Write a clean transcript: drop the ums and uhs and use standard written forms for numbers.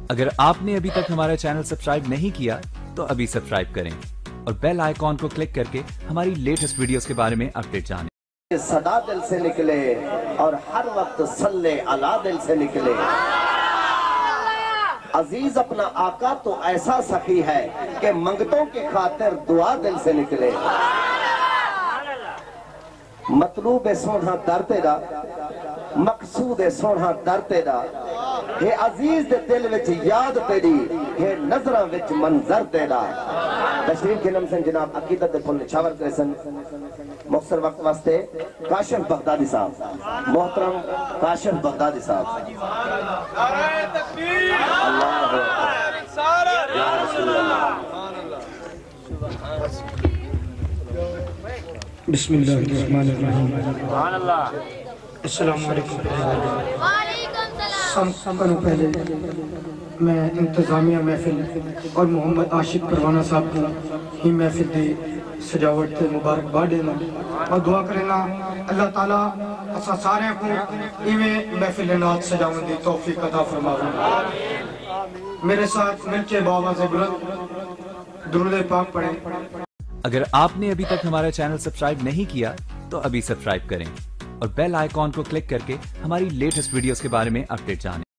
اگر آپ نے ابھی تک ہمارا چینل سبسکرائب نہیں کیا تو ابھی سبسکرائب کریں اور بیل آئیکن کو کلک کر کے ہماری لیٹسٹ ویڈیوز کے بارے میں اپڈیٹ جانیں۔ صدا دل سے نکلے اور ہر وقت صلی علی دل سے نکلے۔ عزیز اپنا آقا تو ایسا سخی ہے کہ منگتوں کی خاطر دعا دل سے نکلے۔ مطلوب سونا در تیرا، مقصود سونا در تیرا، ہے عزیز دے دل وچ یاد تیری، ہے نظرہ وچ منظر تیرا۔ تشریف کے نم سے جناب عقیدت پھل نچھاور کرسن مختصر وقت واسطے کاشف بغدادی صاحب، محترم کاشف بغدادی صاحب۔ اللہ یا رسول اللہ۔ بسم اللہ الرحمن الرحیم۔ السلام علیکم۔ سب پہلے میں انتظامیہ محفل اور محمد عاشق پروانہ صاحب کو ہی محفل دی سجاوٹ تے مبارکباد دینا اور دعا کرنا اللہ تعالیٰ اسا سارے کو ایویں محفل نعت سجاون دی توفیق عطا فرمائے۔ میرے ساتھ مل کے باواز بلند درود پاک پڑھیں۔ اگر آپ نے ابھی تک ہمارا چینل سبسکرائب نہیں کیا تو ابھی سبسکرائب کریں اور بیل آئیکن کو کلک کر کے ہماری لیٹسٹ ویڈیوز کے بارے میں اپڈیٹ جانیں۔